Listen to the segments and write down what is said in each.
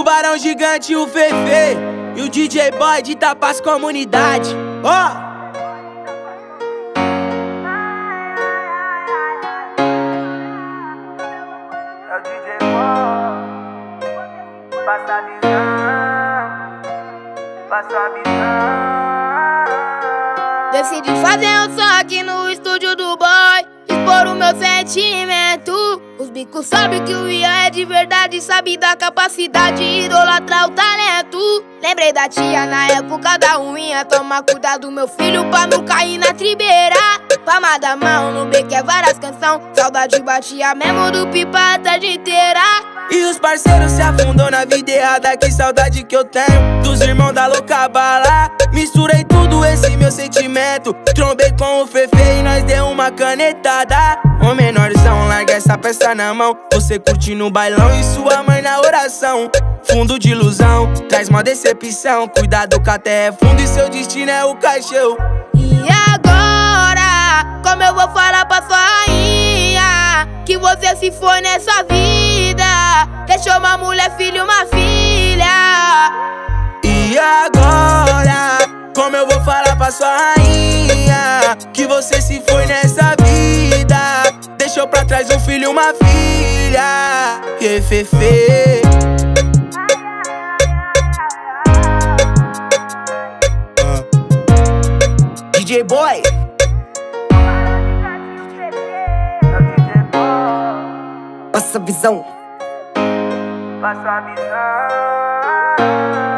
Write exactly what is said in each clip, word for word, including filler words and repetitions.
Tubarão Gigante, o Fefe e o D J Boy de Tapas Comunidade. Ó! Oh! É o D J Boy, passa a visão, passa a visão. Decidi fazer um som aqui no estúdio do boy, expor o meu sentimento. Os bicos sabem que o Ian é de verdade, sabe da capacidade, idolatrar o talento. Lembrei da tia na época da ruinha, toma cuidado meu filho pra não cair na tribeira. Palma da mão no beco é várias canção, saudade batia mesmo do pipa a tarde inteira. E os parceiros se afundou na vida errada, que saudade que eu tenho dos irmãos da louca bala. Misturei tudo esse meu sentimento, trombei com o Fefe e nós deu uma canetada. Ô menorzão, larga essa peça na mão, você curtindo o bailão e sua mãe na oração. Fundo de ilusão, traz uma decepção, cuidado que a terra é fundo e seu destino é o caixão. E agora, como eu vou falar pra sua rainha que você se foi nessa vida, deixou uma mulher, filho, uma filha. E agora, como eu vou falar pra sua rainha que você se foi nessa vida, deixou pra trás um filho, uma filha. E Fefe, D J Boy, Passa a visão, passa a visão.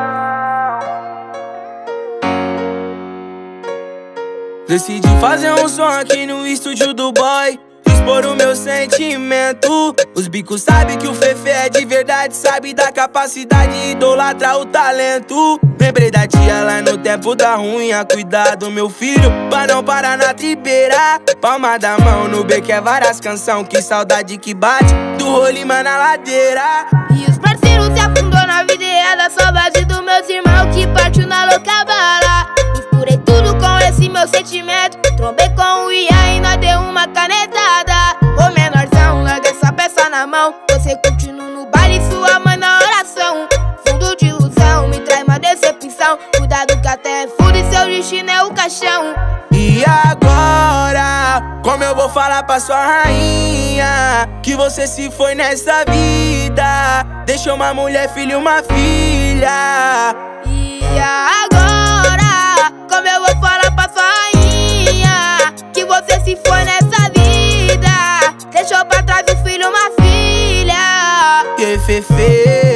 decidi fazer um som aqui no estúdio do boy, expor o meu sentimento. Os bicos sabem que o Fefe é de verdade, sabe da capacidade, idolatra o talento. Lembrei da tia lá no tempo da ruinha, cuidado meu filho, pra não parar na tribeira. Palma da mão no beco é várias canção, que saudade que bate do rolimã na ladeira. E os parceiros se afundou na vida errada, saudade dos meus irmãos que partiu na louca bala. Misturei tudo com esse meu sentimento, trombei com o Ian e nós deu uma canetada. Ô menorzão, larga essa peça na mão, você continua no baile e sua mãe na oração. Fundo de ilusão, me traz uma decepção, cuidado que a terra é fundo e seu destino é o caixão. E agora, como eu vou falar pra sua rainha que você se foi nessa vida, deixou uma mulher, filho, uma filha. E agora, como eu vou falar pra sua rainha que você se foi nessa vida, deixou pra trás um filho, uma filha. Que Fefe,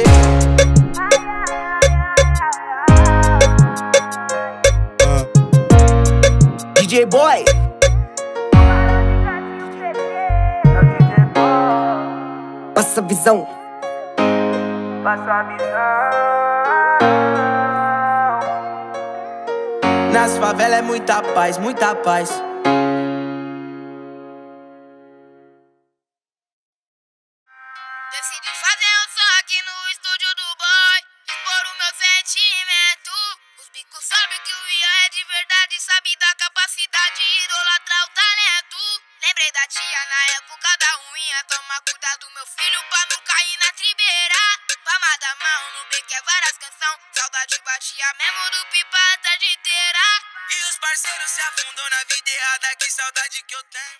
D J Boy, Passa a visão, passa a visão. nas favelas é muita paz, muita paz. Decidi fazer um som aqui no estúdio do boy, expor o meu sentimento. Os bicos sabem que o Ian é de verdade, sabe da capacidade, idolatrar o talento. Lembrei da tia na época da ruinha, toma cuidado meu filho pra não cair na tribeira. Palma da mão no beco é várias canção, saudade batia mesmo do pipa a tarde inteira. E os parceiros se afundou na vida errada, que saudade que eu tenho.